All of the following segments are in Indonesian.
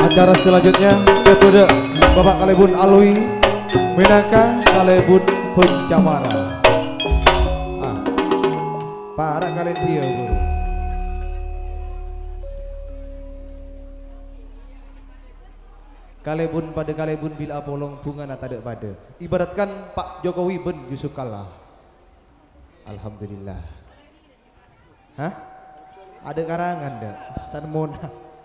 Acara selanjutnya kepada Bapak Kalebun Alwi Menaka Kalebun Pencamara. Para kalian dia guru. Kalebun pada kalebun bila polong bunga nata dek pada. Ibaratkan Pak Jokowi ben Yusuf kalah. Alhamdulillah. Hah? Ada karangan dah. Sanmona.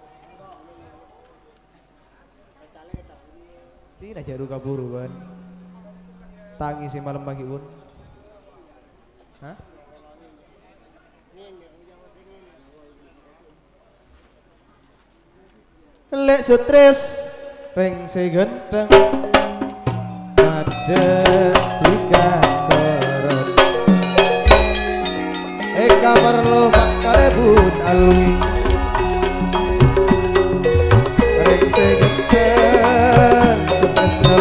Tidak jadu kaburu kan. Tangi si malam pagi pun. Hah? Lek stres peng segenteng ada tiga terus eka perlu Pak Kalebun Alwi peng segenteng stres no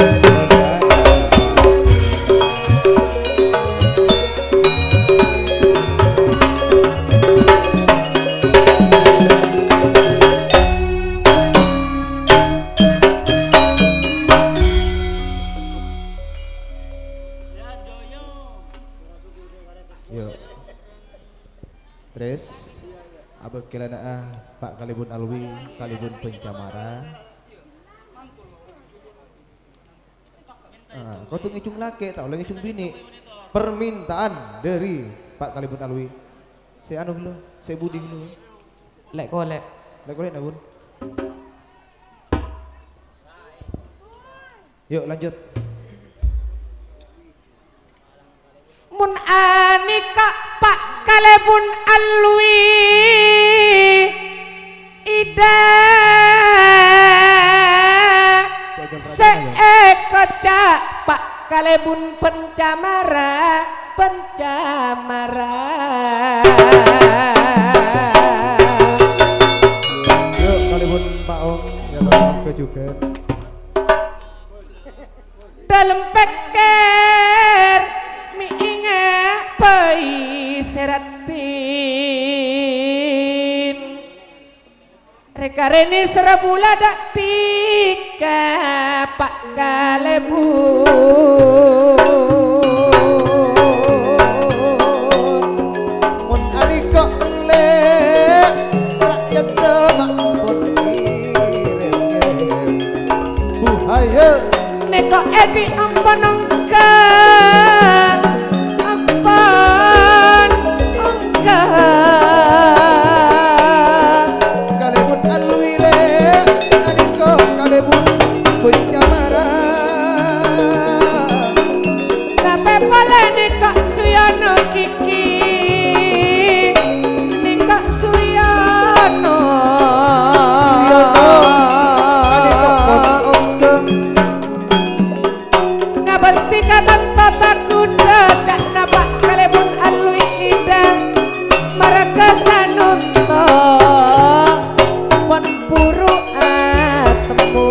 Pak Kalebun Alwi, Kalebun Pencamara. Kau tuh ngicung laki, tak boleh ngicung bini. Permintaan dari Pak Kalebun Alwi. Saya anu dulu, saya budi dulu. Lek kolek nak bun. Yuk lanjut. Mun anika Pak Kalebun Alwi ida seekocak Pak Kalebun Pencamara Yuk Kalebun Pak Om dalam ke juga dalam peker mi ingat pai seratin reka reni serabula dak tika Pak Kalebun mun anika elek rakyat demak pun kirem buhaya neko edi ampun Kalebun Alwi le adiko Kalebun Pencamara tapi boleh nikah Suyono Kiki nikah Suyono nggak pasti kata tata kuda cak Pak Kalebun Alwi idang mereka sanunto pon puru atemu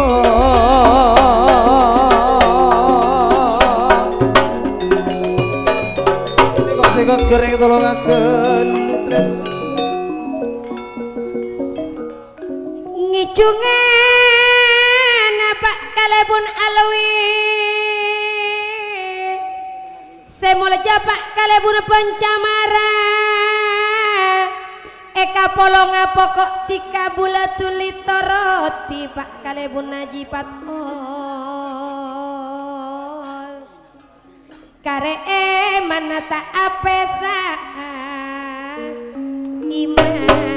ini kok sekot goreng tolongaken terus ngicungan Pak Kalebun Alwi semolja Pak Kalebun Pencamara eka polonga pokok tika bulatuli toroti Pak Kalebun Najipat kare mana tak apesa iman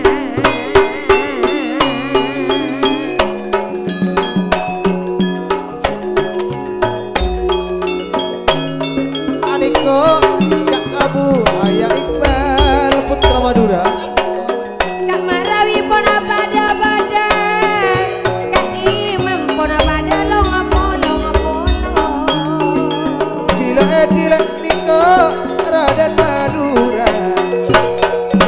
adiko Kak Abu Ayah Iqbal Putra Madura Kak Marawi pona pada Kak Imam pona pada longa-polo Dila niko Raden Madura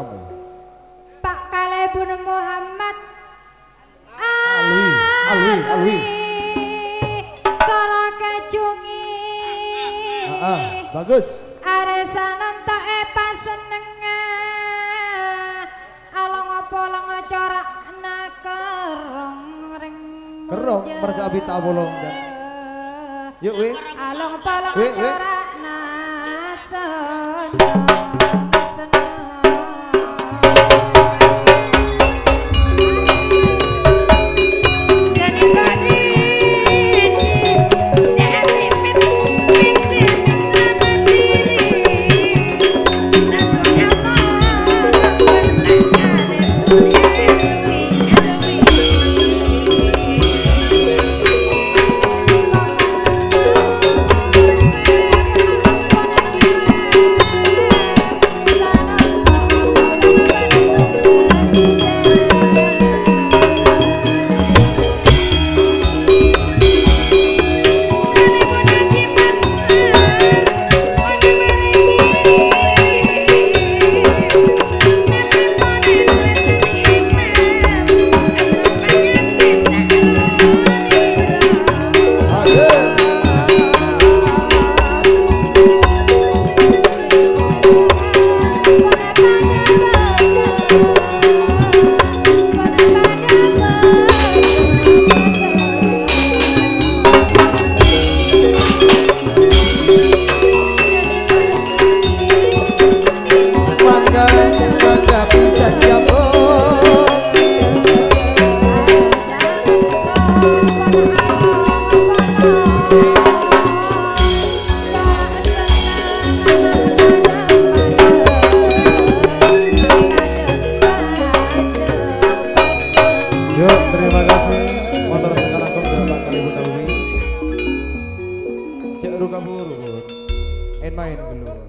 kamu? Pak Kalebun Muhammad Alwi. Sora kecungi. Bagus. Aresanan tak paseneng. Along apa long corak nakerong ring. Kerong merga abita bolong dan. Yuk we. Along palong corak nasen. Main dulu.